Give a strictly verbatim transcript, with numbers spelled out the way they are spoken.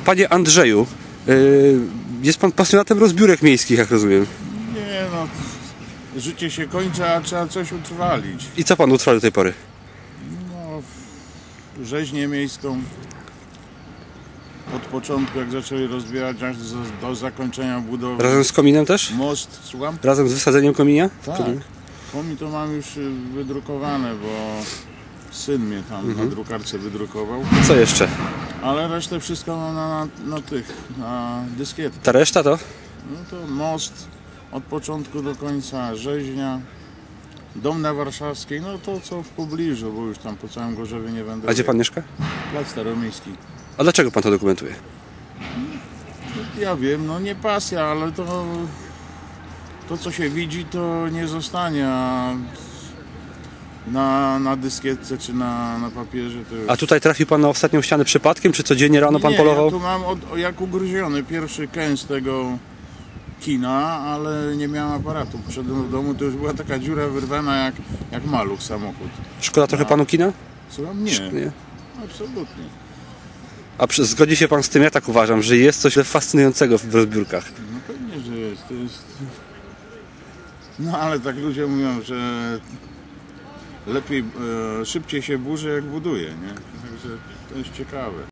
Panie Andrzeju, yy, jest pan pasjonatem rozbiórek miejskich, jak rozumiem. Nie no, życie się kończy, a trzeba coś utrwalić. I co pan utrwalił do tej pory? No, rzeźnię miejską. Od początku, jak zaczęli rozbierać, aż do, do zakończenia budowy. Razem z kominem też? Most, słucham? Razem z wysadzeniem kominia? Tak. Komin. Komin to mam już y, wydrukowane, bo syn mnie tam Mhm. na drukarce wydrukował. Co jeszcze? Ale resztę wszystko mam na, na, na tych, na dyskietach. Ta reszta to? No to most od początku do końca, rzeźnia, dom na Warszawskiej, no to co w pobliżu, bo już tam po całym Gorzowie nie będę. A gdzie pan mieszka? Plac Staromiejski. A dlaczego pan to dokumentuje? Ja wiem, no nie pasja, ale to to co się widzi, to nie zostanie, a na, na dyskietce czy na, na papierze to już... A tutaj trafił pan na ostatnią ścianę przypadkiem, czy codziennie rano pan nie, polował? ja tu mam od, jak ugryziony pierwszy kęs tego kina, ale nie miałem aparatu. Poszedłem do domu, to już była taka dziura wyrwana jak, jak maluch samochód. Szkoda trochę panu kina? Słucham? Nie, Nie. absolutnie. A przy, zgodzi się pan z tym, ja tak uważam, że jest coś fascynującego w rozbiórkach. No pewnie, że jest. To jest... No ale tak ludzie mówią, że lepiej, e, szybciej się burzy jak buduje, nie? Także to jest ciekawe.